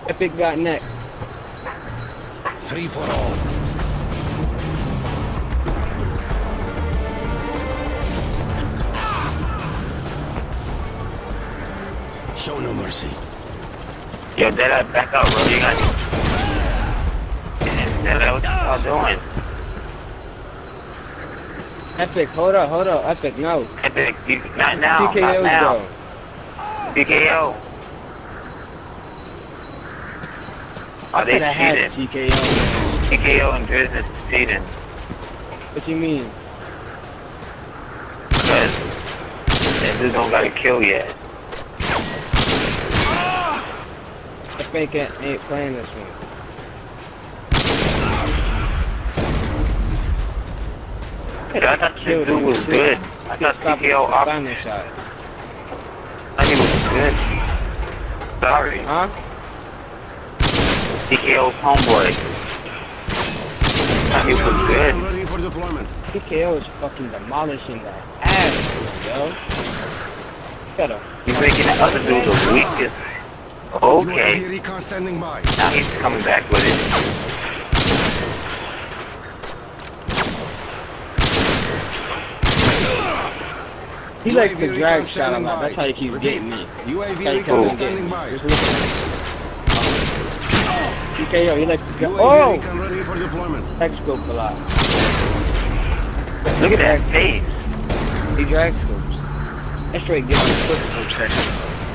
Epic got next. Free for all. Show no mercy. Yo, Dead, back up, bro. You got... Dead, what y'all doing? Epic, hold up, Epic, no. Epic, not now, TKO, not now. bro. TKO. Oh, they I had cheated. TKO. TKO and Driz is cheating. What you mean? Because that dude don't got a kill yet. Epic ain't playing this one. Hey, I thought this dude was good. I thought TKO off. Shot. I thought he was good. Sorry. Huh? TKO's homeboy. I thought he was good. Ready for deployment. TKO is fucking demolishing that ass, yo. Shut up. He's making the other dude the weakest. Okay. UAV recon standing by. Now he's coming back with it. He likes the drag shot a lot. That's how he keeps getting me. UAV recon standing by. Just listen. TKO, he likes to go. UAV Oh! recon ready for deployment. Drag scope a lot. Look at that face. He drag scopes. That's straight get on the quick scope section.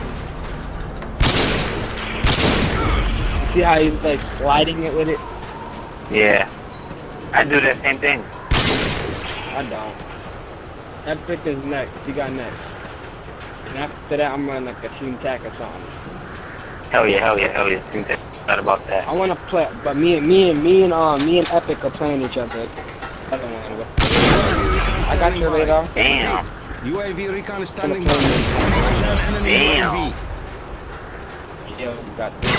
You see how he's like sliding it with it? Yeah. I do that same thing. I don't. Epic is next. He got next. And after that, I'm running like a team tack or something. Hell yeah, hell yeah, hell yeah. Think that thought about that. I want to play, but me and Epic are playing each other. I don't want to go. I got your radar. Damn. UAV recon I'm standing gonna by. play Damn. Yo, got this.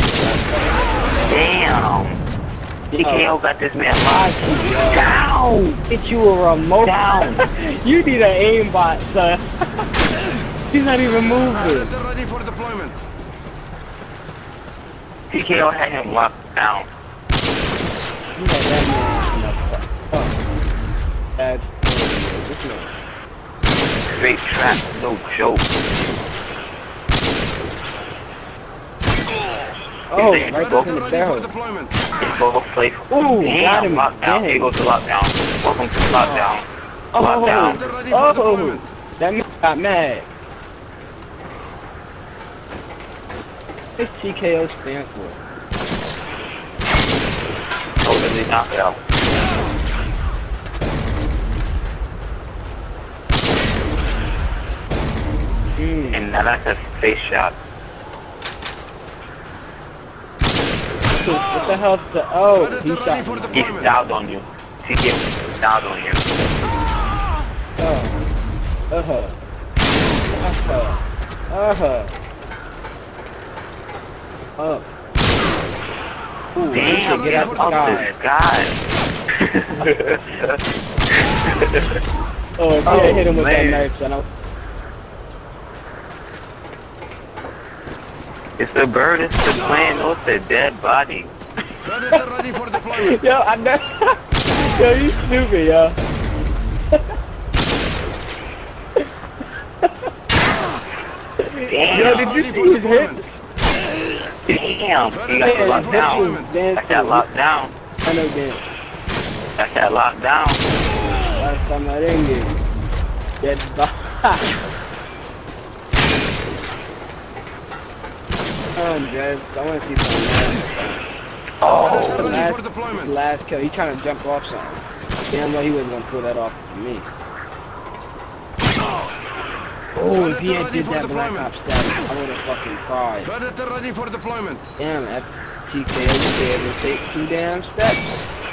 Damn. TKO got this man locked. Down! Get you a remote. Down. You need an aimbot, son. He's not even moving. Predator ready for deployment. TKO had him locked down. You had that man in the fuck. That's this man. Straight trap, no joke. Oh, He's right both in the Ready for barrel. deployment. both play. Ooh, got Damn, him. lockdown. Damn. Here goes the lockdown. Welcome to lockdown. Lockdown. Predator ready for Oh, deployment. that man got mad. What's TKO stand for? Totally knocked out. And now that's a face shot. What the hell's the... Oh, he Predator ready shot for me. He's deployment. dialed on you. He gets dialed on you. Up. Ooh, Damn, get out the this sky. guy. Oh, yeah, Oh, hit him with man. that knife, son. It's the bird, it's the plane, oh, it's the dead body. Predator ready for deployment. Yo, I know. Yo, you stupid, yo. Damn. Yo, did you see his hit? Damn, he got locked down. That's that locked down. I know that. That's that locked down. Last time I didn't get dead body. Come on, Jez. I want to see something. Oh, Predator ready for His deployment. last kill. He trying to jump off something. Damn well he wasn't going to pull that off for me. Oh, if he had did that Black Ops status, I would have fucking cried. Predator ready for deployment. Damn, that TKO was able to take 2 damn steps.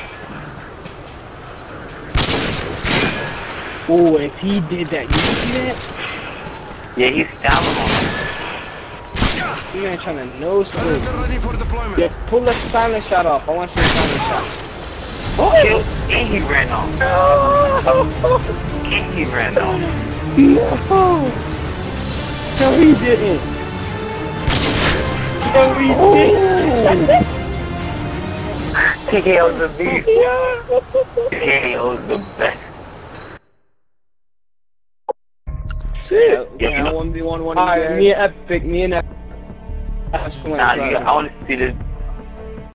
Oh, if he did that, you see that? yeah, he's styling on him. You man trying to nose scope. Predator ready for deployment. Yeah, pull the silent shot off. I want to see a silent shot. Killed, and he ran off. And he ran off. No! No, he didn't. Can we see? TKO's the beast. TKO's the best. Shit. Yeah, Yeah, 1v1, 1v1. Alright, me and Epic, Nah, I want to see this